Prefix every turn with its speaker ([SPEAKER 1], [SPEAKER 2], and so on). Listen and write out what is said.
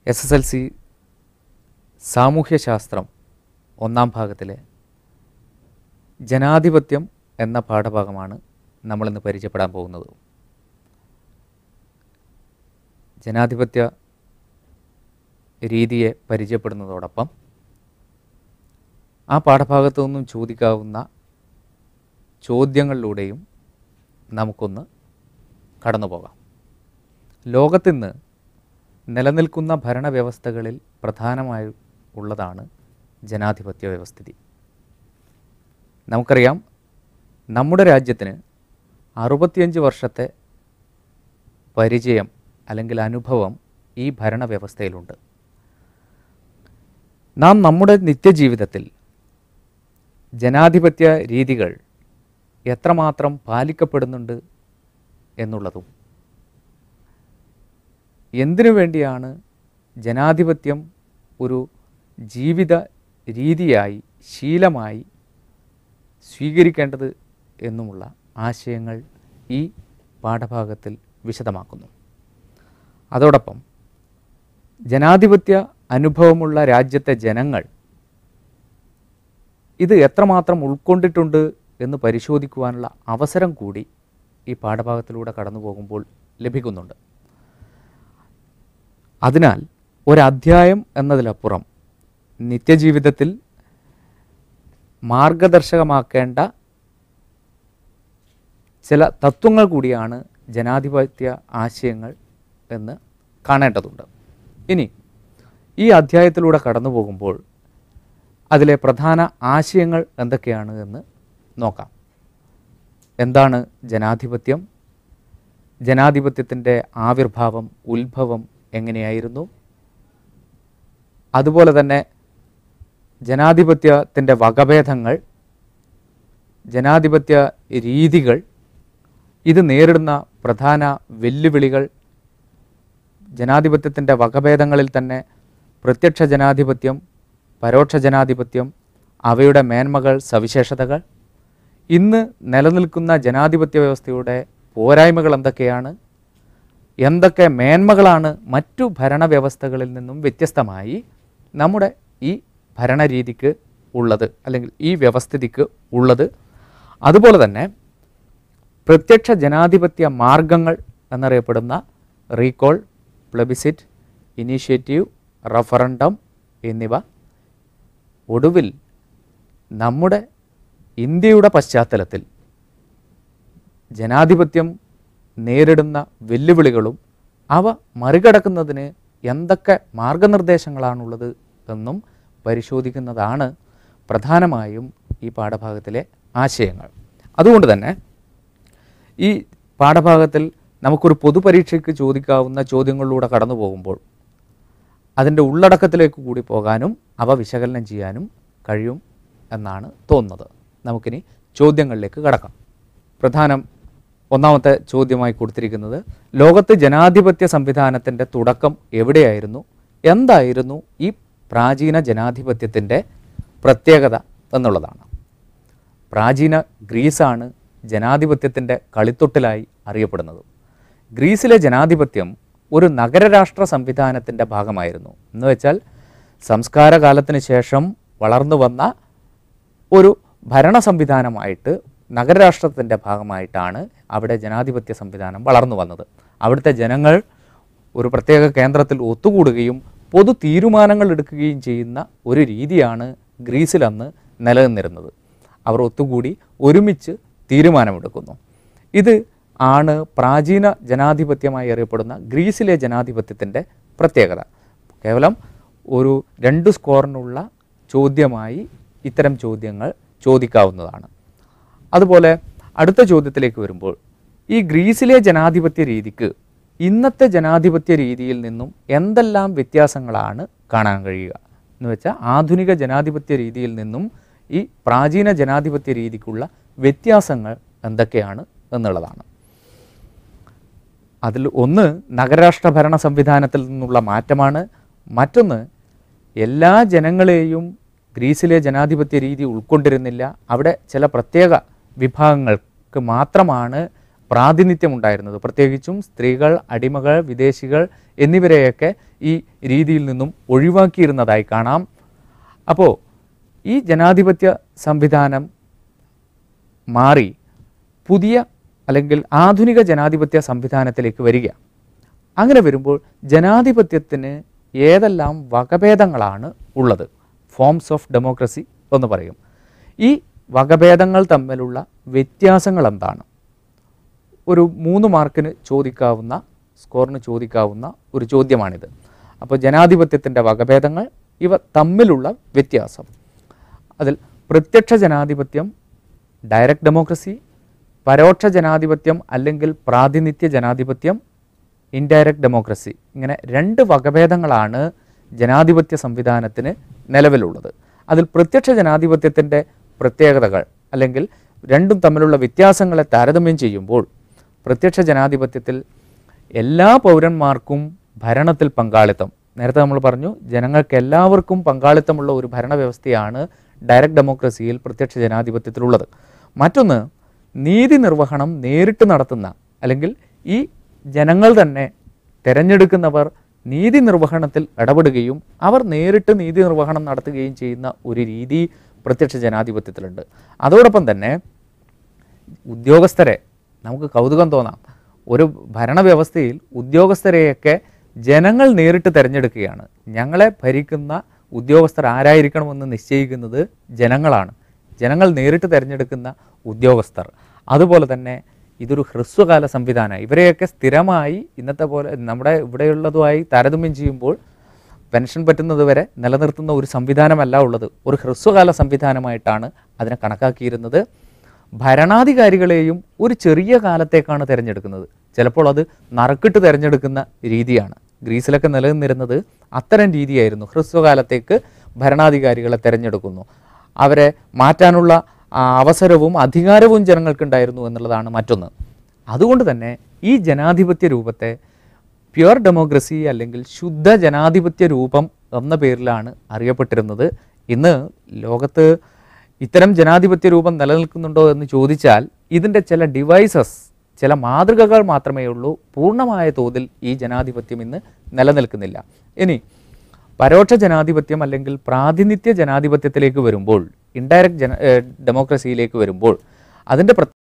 [SPEAKER 1] SSLC സാമൂഹ്യശാസ്ത്രം ഒന്നാം ഭാഗത്തിലെ ജനാധിപത്യം എന്ന പാഠഭാഗമാണ് നമ്മളിന്ന് പരിചയപ്പെടാൻ പോകുന്നത്. ജനാധിപത്യ രീതിയെ പരിചയപ്പെടുന്നതോടൊപ്പം ആ പാഠഭാഗത്തു നിന്നും ചോദിക്കാവുന്ന ചോദ്യങ്ങളിലൂടെയും നമുക്കൊന്ന് കടന്നു പോകാം. ലോകത്തിന്ന് നിലനിൽക്കുന്ന ഭരണവ്യവസ്ഥകളിൽ പ്രധാനമായി ഉള്ളതാണ് ജനാധിപത്യ വ്യവസ്ഥിതി. നമുക്കറിയാം, നമ്മുടെ രാജ്യത്തിന് 65 വർഷത്തെ പരിചയം അല്ലെങ്കിൽ അനുഭവം ഈ ഭരണവ്യവസ്ഥയിലുണ്ട്. നാം നമ്മുടെ നിത്യജീവിതത്തിൽ ജനാധിപത്യ രീതികൾ എത്രമാത്രം പാലിക്കപ്പെടുന്നുണ്ട് എന്നുള്ളതും എന്തിനു വേണ്ടിയാണ് ജനാധിപത്യം ഒരു ജീവിത രീതിയായി ശീലമായി സ്വീകരിക്കേണ്ടത് എന്നുമുള്ള ആശയങ്ങൾ ഈ പാഠഭാഗത്തിൽ വിശദമാക്കുന്നു. അതോടൊപ്പം ജനാധിപത്യ അനുഭവമുള്ള രാജ്യത്തെ ജനങ്ങൾ ഇത് എത്രമാത്രം ഉൾക്കൊണ്ടിട്ടുണ്ട് എന്ന് പരിശോധിക്കുവാനുള്ള അവസരം കൂടി ഈ പാഠഭാഗത്തിലൂടെ കടന്നു പോകുമ്പോൾ ലഭിക്കുന്നുണ്ട്. അതിനാൽ ഒരധ്യായം എന്നതിലപ്പുറം നിത്യജീവിതത്തിൽ മാർഗദർശകമാക്കേണ്ട ചില തത്വങ്ങൾ കൂടിയാണ് ജനാധിപത്യ ആശയങ്ങൾ എന്ന് കാണേണ്ടതുണ്ട്. ഇനി ഈ അധ്യായത്തിലൂടെ കടന്നു പോകുമ്പോൾ അതിലെ പ്രധാന ആശയങ്ങൾ എന്തൊക്കെയാണ് എന്ന് നോക്കാം. എന്താണ് ജനാധിപത്യം? ജനാധിപത്യത്തിൻ്റെ ആവിർഭാവം, ഉത്ഭവം എങ്ങനെയായിരുന്നു? അതുപോലെ തന്നെ ജനാധിപത്യത്തിൻ്റെ വകഭേദങ്ങൾ, ജനാധിപത്യ രീതികൾ, ഇത് നേരിടുന്ന പ്രധാന വെല്ലുവിളികൾ, ജനാധിപത്യത്തിൻ്റെ വകഭേദങ്ങളിൽ തന്നെ പ്രത്യക്ഷ ജനാധിപത്യം, പരോക്ഷ ജനാധിപത്യം, അവയുടെ മേന്മകൾ, സവിശേഷതകൾ, ഇന്ന് നിലനിൽക്കുന്ന ജനാധിപത്യ വ്യവസ്ഥയുടെ പോരായ്മകൾ എന്തൊക്കെയാണ്, എന്തൊക്കെ മേന്മകളാണ് മറ്റു ഭരണവ്യവസ്ഥകളിൽ നിന്നും വ്യത്യസ്തമായി നമ്മുടെ ഈ ഭരണരീതിക്ക് ഉള്ളത് അല്ലെങ്കിൽ ഈ വ്യവസ്ഥിതിക്ക് ഉള്ളത്, അതുപോലെ തന്നെ പ്രത്യക്ഷ ജനാധിപത്യ മാർഗങ്ങൾ എന്നറിയപ്പെടുന്ന റീകോൾ, പ്ലെബിസിറ്റ്, ഇനീഷ്യേറ്റീവ്, റഫറൻഡം എന്നിവ ഒടുവിൽ നമ്മുടെ ഇന്ത്യയുടെ പശ്ചാത്തലത്തിൽ ജനാധിപത്യം നേരിടുന്ന വെല്ലുവിളികളും അവ മറികടക്കുന്നതിന് എന്തൊക്കെ മാർഗനിർദ്ദേശങ്ങളാണുള്ളത് എന്നും പരിശോധിക്കുന്നതാണ് പ്രധാനമായും ഈ പാഠഭാഗത്തിലെ ആശയങ്ങൾ. അതുകൊണ്ട് തന്നെ ഈ പാഠഭാഗത്തിൽ നമുക്കൊരു പൊതുപരീക്ഷയ്ക്ക് ചോദിക്കാവുന്ന ചോദ്യങ്ങളിലൂടെ കടന്നു പോകുമ്പോൾ അതിൻ്റെ ഉള്ളടക്കത്തിലേക്ക് കൂടി പോകാനും അവ വിശകലനം ചെയ്യാനും കഴിയും എന്നാണ് തോന്നുന്നത്. നമുക്കിനി ചോദ്യങ്ങളിലേക്ക് കടക്കാം. ഒന്നാമത്തെ ചോദ്യമായി കൊടുത്തിരിക്കുന്നത്, ലോകത്ത് ജനാധിപത്യ സംവിധാനത്തിൻ്റെ തുടക്കം എവിടെയായിരുന്നു? എന്തായിരുന്നു ഈ പ്രാചീന ജനാധിപത്യത്തിൻ്റെ പ്രത്യേകത എന്നുള്ളതാണ്. പ്രാചീന ഗ്രീസാണ് ജനാധിപത്യത്തിൻ്റെ കളിത്തൊട്ടിലായി അറിയപ്പെടുന്നത്. ഗ്രീസിലെ ജനാധിപത്യം ഒരു നഗരരാഷ്ട്ര സംവിധാനത്തിൻ്റെ ഭാഗമായിരുന്നു. എന്ന് വെച്ചാൽ സംസ്കാരകാലത്തിന് ശേഷം വളർന്നു വന്ന ഒരു ഭരണ സംവിധാനമായിട്ട് നഗരരാഷ്ട്രത്തിൻ്റെ ഭാഗമായിട്ടാണ് അവിടെ ജനാധിപത്യ സംവിധാനം വളർന്നു വന്നത്. അവിടുത്തെ ജനങ്ങൾ ഒരു പ്രത്യേക കേന്ദ്രത്തിൽ ഒത്തുകൂടുകയും പൊതു തീരുമാനങ്ങൾ എടുക്കുകയും ചെയ്യുന്ന ഒരു രീതിയാണ് ഗ്രീസിൽ അന്ന് നിലനിന്നിരുന്നത്. അവർ ഒത്തുകൂടി ഒരുമിച്ച് തീരുമാനമെടുക്കുന്നു. ഇത് ആണ് പ്രാചീന ജനാധിപത്യമായി അറിയപ്പെടുന്ന ഗ്രീസിലെ ജനാധിപത്യത്തിൻ്റെ പ്രത്യേകത. കേവലം ഒരു 2 സ്കോറിനുള്ള ചോദ്യമായി ഇത്തരം ചോദ്യങ്ങൾ ചോദിക്കാവുന്നതാണ്. അതുപോലെ അടുത്ത ചോദ്യത്തിലേക്ക് വരുമ്പോൾ, ഈ ഗ്രീസിലെ ജനാധിപത്യ രീതിക്ക് ഇന്നത്തെ ജനാധിപത്യ രീതിയിൽ നിന്നും എന്തെല്ലാം വ്യത്യാസങ്ങളാണ് കാണാൻ കഴിയുക എന്ന് വെച്ചാൽ ആധുനിക ജനാധിപത്യ രീതിയിൽ നിന്നും ഈ പ്രാചീന ജനാധിപത്യ രീതിക്കുള്ള വ്യത്യാസങ്ങൾ എന്തൊക്കെയാണ് എന്നുള്ളതാണ്. അതിൽ ഒന്ന് നഗരരാഷ്ട്ര ഭരണ സംവിധാനത്തിൽ നിന്നുള്ള മാറ്റമാണ്. മറ്റൊന്ന്, എല്ലാ ജനങ്ങളെയും ഗ്രീസിലെ ജനാധിപത്യ രീതി ഉൾക്കൊണ്ടിരുന്നില്ല. അവിടെ ചില പ്രത്യേക വിഭാഗങ്ങൾക്ക് മാത്രമാണ് പ്രാതിനിധ്യം ഉണ്ടായിരുന്നത്. പ്രത്യേകിച്ചും സ്ത്രീകൾ, അടിമകൾ, വിദേശികൾ എന്നിവരെയൊക്കെ ഈ രീതിയിൽ നിന്നും ഒഴിവാക്കിയിരുന്നതായി കാണാം. അപ്പോൾ ഈ ജനാധിപത്യ സംവിധാനം മാറി പുതിയ അല്ലെങ്കിൽ ആധുനിക ജനാധിപത്യ സംവിധാനത്തിലേക്ക് വരിക. അങ്ങനെ വരുമ്പോൾ ജനാധിപത്യത്തിന് ഏതെല്ലാം വകഭേദങ്ങളാണ് ഉള്ളത്? ഫോംസ് ഓഫ് ഡെമോക്രസി എന്ന് പറയും. ഈ വകഭേദങ്ങൾ തമ്മിലുള്ള വ്യത്യാസങ്ങൾ എന്താണ്? ഒരു 3 മാർക്കിന് ചോദിക്കാവുന്ന, സ്കോറിന് ചോദിക്കാവുന്ന ഒരു ചോദ്യമാണിത്. അപ്പോൾ ജനാധിപത്യത്തിൻ്റെ വകഭേദങ്ങൾ, ഇവ തമ്മിലുള്ള വ്യത്യാസം. അതിൽ പ്രത്യക്ഷ ജനാധിപത്യം, ഡയറക്റ്റ് ഡെമോക്രസി, പരോക്ഷ ജനാധിപത്യം അല്ലെങ്കിൽ പ്രാതിനിധ്യ ജനാധിപത്യം, ഇൻഡയറക്റ്റ് ഡെമോക്രസി, ഇങ്ങനെ 2 വകഭേദങ്ങളാണ് ജനാധിപത്യ സംവിധാനത്തിന് നിലവിലുള്ളത്. അതിൽ പ്രത്യക്ഷ ജനാധിപത്യത്തിൻ്റെ പ്രത്യേകതകൾ അല്ലെങ്കിൽ രണ്ടും തമ്മിലുള്ള വ്യത്യാസങ്ങളെ താരതമ്യം ചെയ്യുമ്പോൾ പ്രത്യക്ഷ ജനാധിപത്യത്തിൽ എല്ലാ പൗരന്മാർക്കും ഭരണത്തിൽ പങ്കാളിത്തം, നേരത്തെ നമ്മൾ പറഞ്ഞു ജനങ്ങൾക്ക് എല്ലാവർക്കും പങ്കാളിത്തമുള്ള ഒരു ഭരണവ്യവസ്ഥയാണ് ഡയറക്റ്റ് ഡെമോക്രസിയിൽ പ്രത്യക്ഷ ജനാധിപത്യത്തിലുള്ളത്. മറ്റൊന്ന്, നീതി നിർവഹണം നേരിട്ട് നടത്തുന്ന അല്ലെങ്കിൽ ഈ ജനങ്ങൾ തന്നെ തിരഞ്ഞെടുക്കുന്നവർ നീതി നിർവഹണത്തിൽ ഇടപെടുകയും അവർ നേരിട്ട് നീതി നിർവഹണം നടത്തുകയും ചെയ്യുന്ന ഒരു രീതി പ്രത്യക്ഷ ജനാധിപത്യത്തിലുണ്ട്. അതോടൊപ്പം തന്നെ ഉദ്യോഗസ്ഥരെ, നമുക്ക് കൗതുകം തോന്നാം, ഒരു ഭരണവ്യവസ്ഥയിൽ ഉദ്യോഗസ്ഥരെയൊക്കെ ജനങ്ങൾ നേരിട്ട് തിരഞ്ഞെടുക്കുകയാണ്. ഞങ്ങളെ ഭരിക്കുന്ന ഉദ്യോഗസ്ഥർ ആരായിരിക്കണമെന്ന് നിശ്ചയിക്കുന്നത് ജനങ്ങളാണ്. ജനങ്ങൾ നേരിട്ട് തിരഞ്ഞെടുക്കുന്ന ഉദ്യോഗസ്ഥർ. അതുപോലെ തന്നെ ഇതൊരു ഹ്രസ്വകാല സംവിധാനമാണ്. ഇവരെയൊക്കെ സ്ഥിരമായി ഇന്നത്തെ പോലെ നമ്മുടെ ഇവിടെയുള്ളതുമായി താരതമ്യം ചെയ്യുമ്പോൾ പെൻഷൻ പറ്റുന്നത് വരെ നിലനിർത്തുന്ന ഒരു സംവിധാനമല്ല ഉള്ളത്. ഒരു ഹ്രസ്വകാല സംവിധാനമായിട്ടാണ് അതിനെ കണക്കാക്കിയിരുന്നത്. ഭരണാധികാരികളെയും ഒരു ചെറിയ കാലത്തേക്കാണ് തിരഞ്ഞെടുക്കുന്നത്. ചിലപ്പോൾ അത് നറുക്കിട്ട് തിരഞ്ഞെടുക്കുന്ന രീതിയാണ്. ഗ്രീസിലൊക്കെ നിലനിന്നിരുന്നത് അത്തരം രീതിയായിരുന്നു. ഹ്രസ്വകാലത്തേക്ക് ഭരണാധികാരികളെ തിരഞ്ഞെടുക്കുന്നു. അവരെ മാറ്റാനുള്ള അവസരവും അധികാരവും ജനങ്ങൾക്കുണ്ടായിരുന്നു എന്നുള്ളതാണ് മറ്റൊന്ന്. അതുകൊണ്ട് തന്നെ ഈ ജനാധിപത്യ രൂപത്തെ പ്യുവർ ഡെമോക്രസി അല്ലെങ്കിൽ ശുദ്ധ ജനാധിപത്യ രൂപം എന്ന പേരിലാണ് അറിയപ്പെട്ടിരുന്നത്. ഇന്ന് ലോകത്ത് ഇത്തരം ജനാധിപത്യ രൂപം നിലനിൽക്കുന്നുണ്ടോ എന്ന് ചോദിച്ചാൽ ഇതിൻ്റെ ചില ഡിവൈസസ്, ചില മാതൃകകൾ മാത്രമേ ഉള്ളൂ. പൂർണ്ണമായ തോതിൽ ഈ ജനാധിപത്യം ഇന്ന് നിലനിൽക്കുന്നില്ല. ഇനി പരോക്ഷ ജനാധിപത്യം അല്ലെങ്കിൽ പ്രാതിനിധ്യ ജനാധിപത്യത്തിലേക്ക് വരുമ്പോൾ, ഇൻഡയറക്റ്റ് ഡെമോക്രസിയിലേക്ക് വരുമ്പോൾ അതിൻ്റെ